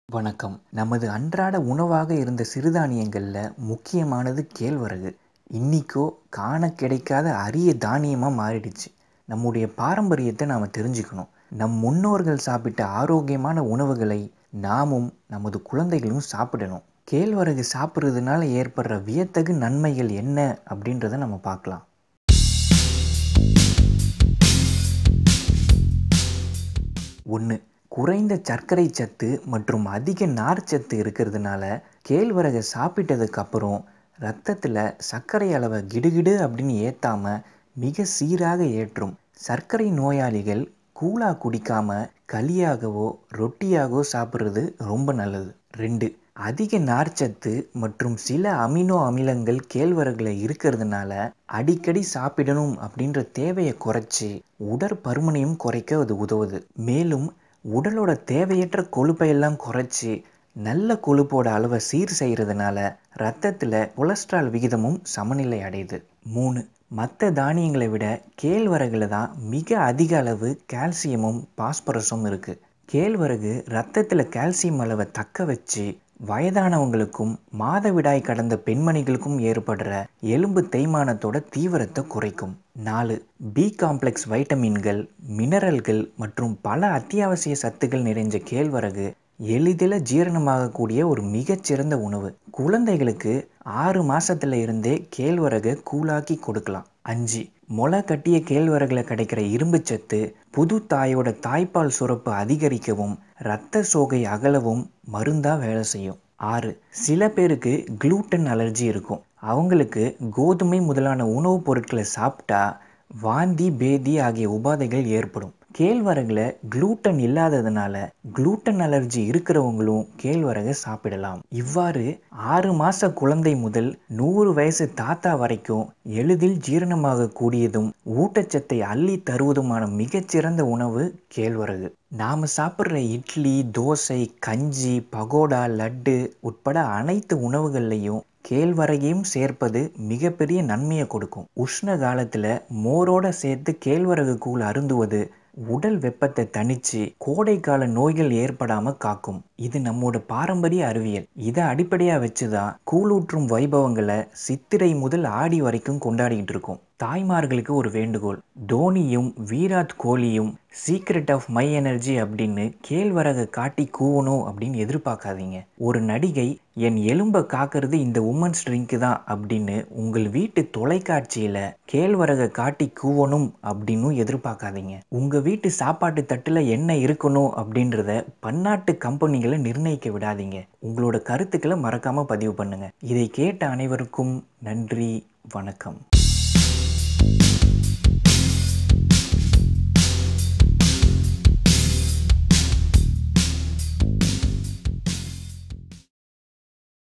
வணக்கம். நமது அன்றாட உணவாக இருந்த சிறுதானியங்கள்ல முக்கியமானது கேழ்வரகு. இன்னிக்கோ காண கிடைக்காத அரிய தானியமா மாறிடுச்சு. நம்முடைய பாரம்பரியத்தை நாம தெரிஞ்சுக்கணும். நம் முன்னோர்கள் சாப்பிட்ட ஆரோக்கியமான உணவுகளை நாமும் நமது குழந்தைகளும் சாப்பிடணும். கேழ்வரகு சாப்பிட்றதுனால ஏற்படுற வியத்தகு நன்மைகள் என்ன அப்படின்றத நம்ம பார்க்கலாம். 1. குறைந்த சர்க்கரை சத்து மற்றும் அதிக நார்ச்சத்து இருக்கிறதுனால கேழ்வரகை சாப்பிட்டதுக்கு அப்புறம் ரத்தத்தில் சர்க்கரை அளவை கிடுகிடு அப்படின்னு ஏற்றாம மிக சீராக ஏற்றும். சர்க்கரை நோயாளிகள் கூழா குடிக்காம களியாகவோ ரொட்டியாகவோ சாப்பிட்றது ரொம்ப நல்லது. 2. அதிக நார்ச்சத்து மற்றும் சில அமினோ அமிலங்கள் கேழ்வரகுல இருக்கிறதுனால அடிக்கடி சாப்பிடணும் அப்படின்ற தேவையை குறைச்சி உடற்பருமனையும் குறைக்க அது உதவுது. மேலும் உடலோட தேவையற்ற கொழுப்பை எல்லாம் குறைச்சி நல்ல கொழுப்போட அளவை சீர் செய்கிறதுனால ரத்தத்தில் கொலஸ்ட்ரால் விகிதமும் சமநிலை அடையுது. 3. மற்ற தானியங்களை விட கேழ்வரகுல தான் மிக அதிக அளவு கால்சியமும் பாஸ்பரஸும் இருக்குது. கேழ்வரகு ரத்தத்தில் கால்சியம் அளவை தக்க வச்சு வயதானவங்களுக்கும் மாதவிடாய் கடந்த பெண்மணிகளுக்கும் ஏற்படுற எலும்பு தேய்மானத்தோட தீவிரத்தை குறைக்கும். 4. பி காம்ப்ளெக்ஸ் வைட்டமின்கள், மினரல்கள் மற்றும் பல அத்தியாவசிய சத்துக்கள் நிறைஞ்ச கேழ்வரகு எளிதில் ஜீரணமாகக்கூடிய ஒரு மிகச்சிறந்த உணவு. குழந்தைகளுக்கு 6 மாசத்துல இருந்தே கேழ்வரகை கூழாக்கி கொடுக்கலாம். 5. முளை கட்டிய கேழ்வரகுல கிடைக்கிற இரும்புச்சத்து புது தாயோட தாய்ப்பால் சுரப்பு அதிகரிக்கவும் இரத்த சோகை அகலவும் மருந்தா வேலை செய்யும். 6. சில பேருக்கு குளூட்டன் அலர்ஜி இருக்கும். அவங்களுக்கு கோதுமை முதலான உணவுப் பொருட்களை சாப்பிட்டா வாந்தி பேதி ஆகிய உபாதைகள் ஏற்படும். கேழ்வரகுல குளூட்டன் இல்லாததுனால குளூட்டன் அலர்ஜி இருக்கிறவங்களும் கேழ்வரகை சாப்பிடலாம். இவ்வாறு 6 மாச குழந்தை முதல் 100 வயசு தாத்தா வரைக்கும் எளிதில் ஜீரணமாக கூடியதும் ஊட்டச்சத்தை அள்ளி தருவதுமான மிகச்சிறந்த உணவு கேழ்வரகு. நாம சாப்பிட்ற இட்லி, தோசை, கஞ்சி, பகோடா, லட்டு உட்பட அனைத்து உணவுகள்லையும் கேழ்வரகையும் சேர்ப்பது மிகப்பெரிய நன்மையை கொடுக்கும். உஷ்ண காலத்துல மோரோட சேர்த்து கேழ்வரகு கூழ் அருந்துவது உடல் வெப்பத்தை தணிச்சு கோடைக்கால நோய்கள் ஏற்படாம காக்கும். இது நம்மோட பாரம்பரிய அறிவியல். இதை அடிப்படையா வச்சுதான் கூழூற்றும் வைபவங்களை சித்திரை முதல் ஆடி வரைக்கும் கொண்டாடிட்டு இருக்கோம். தாய்மார்களுக்கு ஒரு வேண்டுகோள். தோனியும் விராட் கோலியும் சீக்ரெட் ஆஃப் மை எனர்ஜி அப்படின்னு கேழ்வரகை காட்டி கூவணும் அப்படின்னு எதிர்பார்க்காதீங்க. ஒரு நடிகை என் எலும்பை காக்கிறது இந்த உமன்ஸ் ட்ரிங்க் தான் அப்படின்னு உங்கள் வீட்டு தொலைக்காட்சியில கேழ்வரகை காட்டி கூவணும் அப்படின்னு எதிர்பார்க்காதீங்க. உங்க வீட்டு சாப்பாட்டு தட்டுல என்ன இருக்கணும் அப்படின்றத பன்னாட்டு கம்பெனிகளை நிர்ணயிக்க விடாதீங்க. உங்களோட கருத்துக்களை மறக்காம பதிவு பண்ணுங்க. இதை கேட்ட அனைவருக்கும் நன்றி, வணக்கம்.